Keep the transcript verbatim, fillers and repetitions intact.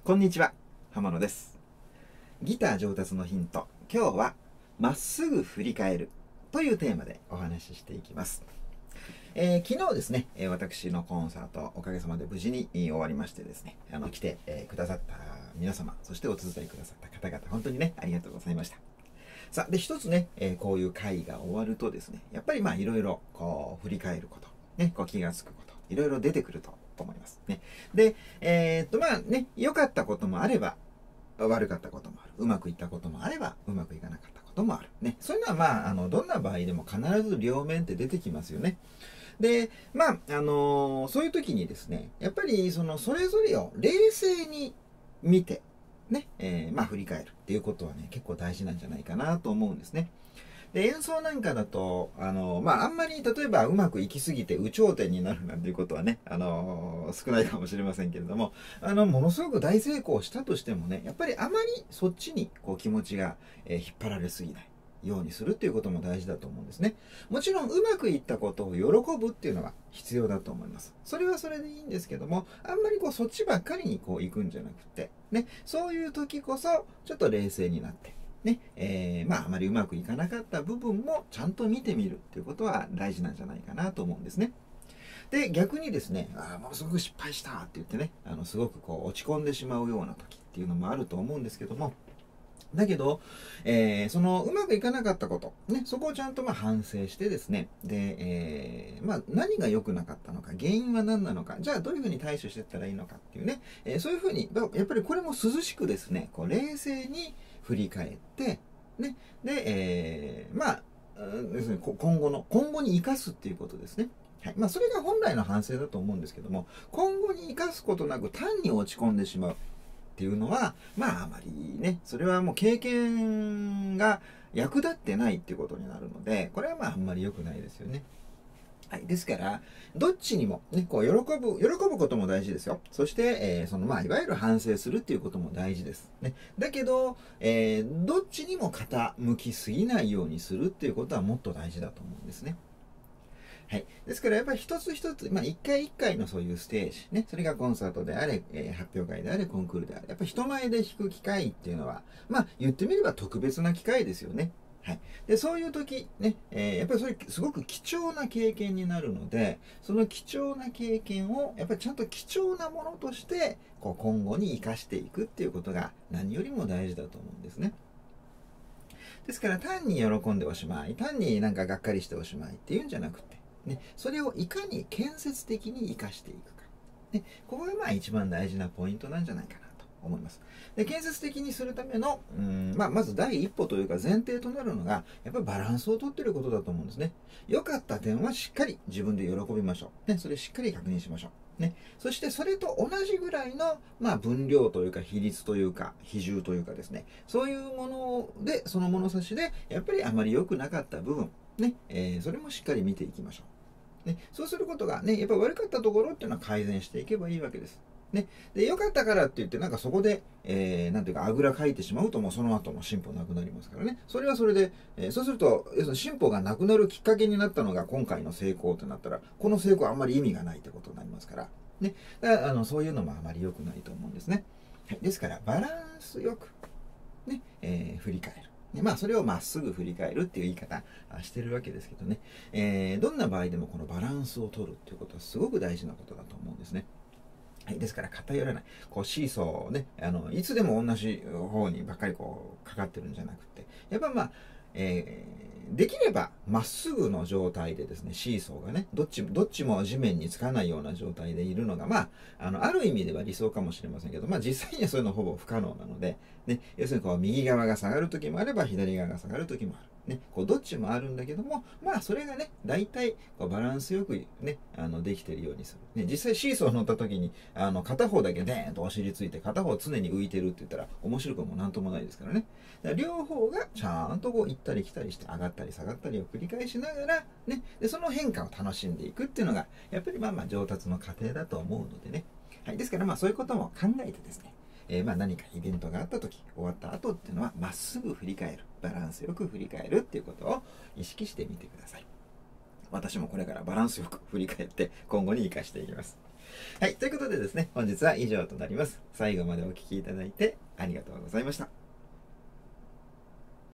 こんにちは、浜野です。ギター上達のヒント、今日はまっすぐ振り返るというテーマでお話ししていきます。えー、昨日ですね、私のコンサートおかげさまで無事に終わりましてですね、あの来て、えー、くださった皆様、そしてお手伝いくださった方々、本当にね、ありがとうございました。さあ、で、一つね、えー、こういう会が終わるとですね、やっぱりまあいろいろこう振り返ること、ね、こう気がつくこと、いろいろ出てくると思いますね。で、えー、っとまあね、良かったこともあれば、悪かったこともある。うまくいったこともあれば、うまくいかなかったこともある。ね。そういうのはまあ、あの、どんな場合でも必ず両面って出てきますよね。で、まあ、あのー、そういう時にですね、やっぱりその、それぞれを冷静に見て、ね、えー、まあ振り返るっていうことはね、結構大事なんじゃないかなと思うんですね。で、演奏なんかだと、あの、まあ、あんまり、例えばうまくいきすぎて有頂天になるなんていうことはね、あの、少ないかもしれませんけれども、あの、ものすごく大成功したとしてもね、やっぱりあまりそっちに、こう、気持ちが、えー、引っ張られすぎないようにするっていうことも大事だと思うんですね。もちろん、うまくいったことを喜ぶっていうのは必要だと思います。それはそれでいいんですけども、あんまりこう、そっちばっかりにこう、行くんじゃなくて、ね、そういう時こそ、ちょっと冷静になって、ね、えー、まああまりうまくいかなかった部分もちゃんと見てみるっていうことは大事なんじゃないかなと思うんですね。で、逆にですね、ああ、ものすごく失敗したって言ってね、あの、すごくこう落ち込んでしまうような時っていうのもあると思うんですけども、だけど、えー、そのうまくいかなかったこと、ね、そこをちゃんとまあ反省してですね、で、えー、まあ何が良くなかったのか、原因は何なのか、じゃあどういうふうに対処していったらいいのかっていうね、えー、そういうふうに、やっぱりこれも涼しくですね、こう冷静に振り返って、ね、で、えー、まあ、ですね、今後の、今後に生かすっていうことですね。はい。まあ、それが本来の反省だと思うんですけども、今後に生かすことなく単に落ち込んでしまう。っていうのは、まああまりね、それはもう経験が役立ってないっていうことになるので、これはまああんまり良くないですよね。はい。ですから、どっちにも、ね、こう、喜ぶ、喜ぶことも大事ですよ。そして、えー、その、まあ、いわゆる反省するっていうことも大事です。ね。だけど、えー、どっちにも傾きすぎないようにするっていうことはもっと大事だと思うんですね。はい。ですからやっぱり一つ一つ、まあ一回一回のそういうステージ、ね、それがコンサートであれ、えー、発表会であれ、コンクールであれ、やっぱり人前で弾く機会っていうのは、まあ言ってみれば特別な機会ですよね。はい。で、そういう時、ね、えー、やっぱりそれすごく貴重な経験になるので、その貴重な経験を、やっぱりちゃんと貴重なものとして、こう今後に生かしていくっていうことが何よりも大事だと思うんですね。ですから単に喜んでおしまい、単になんかがっかりしておしまいっていうんじゃなくて、ね、それをいかに建設的に生かしていくか。ね、ここがまあ一番大事なポイントなんじゃないかなと思います。で、建設的にするための、うん、まあ、まず第一歩というか前提となるのが、やっぱりバランスをとっていることだと思うんですね。良かった点はしっかり自分で喜びましょう。ね、それしっかり確認しましょう。ね、そしてそれと同じぐらいの、まあ、分量というか比率というか比重というかですね、そういうもので、その物差しでやっぱりあまり良くなかった部分、ね、えー、それもしっかり見ていきましょう。ね、そうすることがね、やっぱ悪かったところっていうのは改善していけばいいわけです。ね、で良かったからって言ってなんかそこで、えー、なんていうかあぐらかいてしまうともうその後も進歩なくなりますからね。それはそれで、えー、そうすると要するに進歩がなくなるきっかけになったのが今回の成功となったら、この成功はあんまり意味がないってことになりますから、ね、だからあのそういうのもあまり良くないと思うんですね。はい、ですからバランスよく、ね、えー、振り返る。でまあ、それをまっすぐ振り返るっていう言い方してるわけですけどね、えー、どんな場合でもこのバランスを取るっていうことはすごく大事なことだと思うんですね。はい、ですから偏らない。こうシーソーをね、あの、いつでも同じ方にばっかりこうかかってるんじゃなくて、やっぱまあ、えー、できればまっすぐの状態でですね、シーソーがね、どっちも、どっちも地面につかないような状態でいるのが、まあ、あの、ある意味では理想かもしれませんけど、まあ実際にはそういうのほぼ不可能なので、ね、要するにこう右側が下がる時もあれば左側が下がる時もある。ね、こうどっちもあるんだけども、まあそれがね、大体こうバランスよくね、あのできているようにする。ね、実際シーソー乗った時に、あの片方だけデーンとお尻ついて、片方常に浮いてるって言ったら面白くもなんともないですからね。だから両方がちゃんとこう行ったり来たりして上がったり下がったりを繰り返しながら、ね、でその変化を楽しんでいくっていうのが、やっぱりまあまあ上達の過程だと思うのでね。はい、ですからまあそういうことも考えてですね、えー、まあ何かイベントがあった時、終わった後っていうのはまっすぐ振り返る、バランスよく振り返るっていうことを意識してみてください。私もこれからバランスよく振り返って今後に生かしていきます。 はい、ということでですね、本日は以上となります。最後までお聞きいただいてありがとうございました。